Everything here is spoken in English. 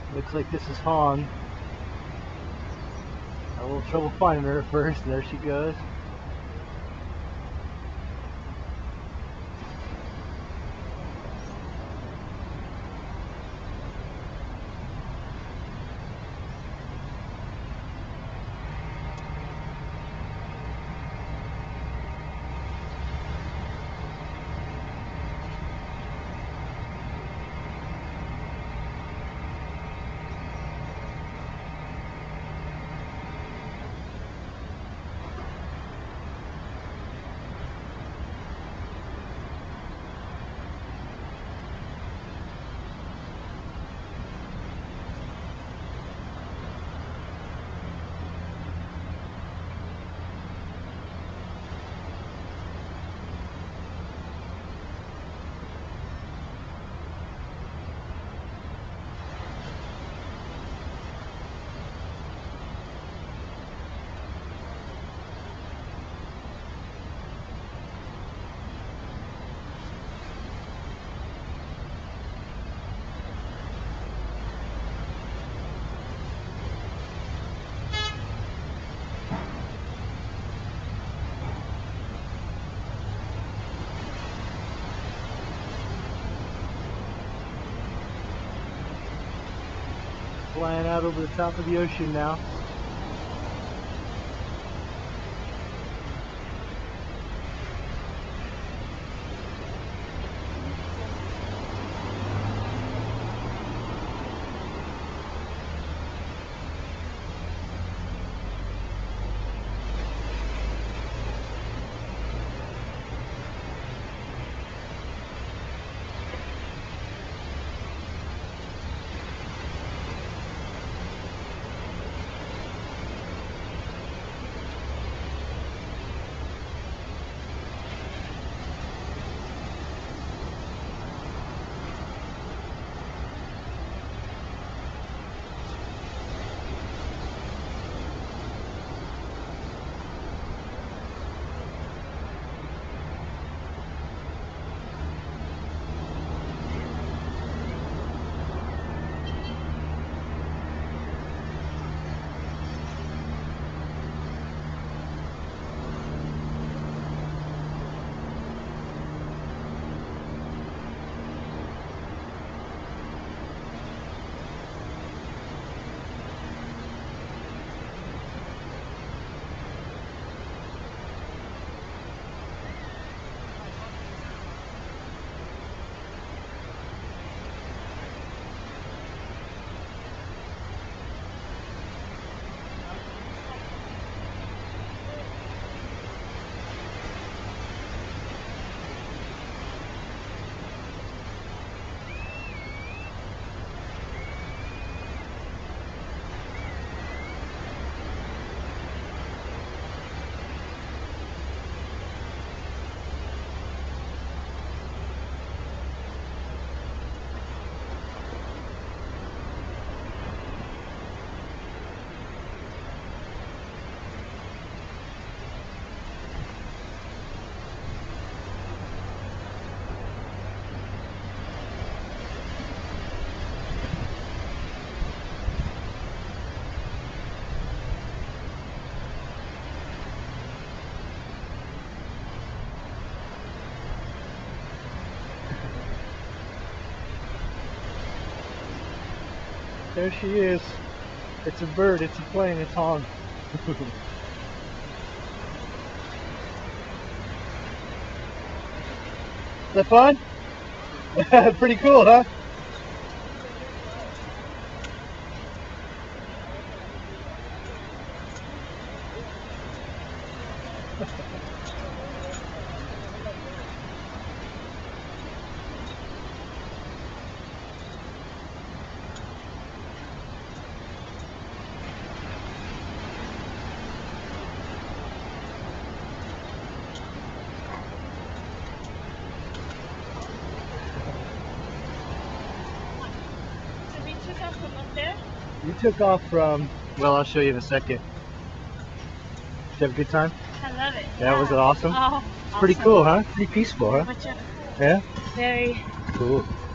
Looks like this is Han. Had a little trouble finding her at first. There she goes. Flying out over the top of the ocean now. There she is. It's a bird, it's a plane, it's Han. Is that fun? Pretty cool, huh? You took off from, well, I'll show you in a second. Did you have a good time? I love it. Yeah, was it awesome? Oh, it's pretty cool, huh? Pretty peaceful, huh? Much Yeah? very cool.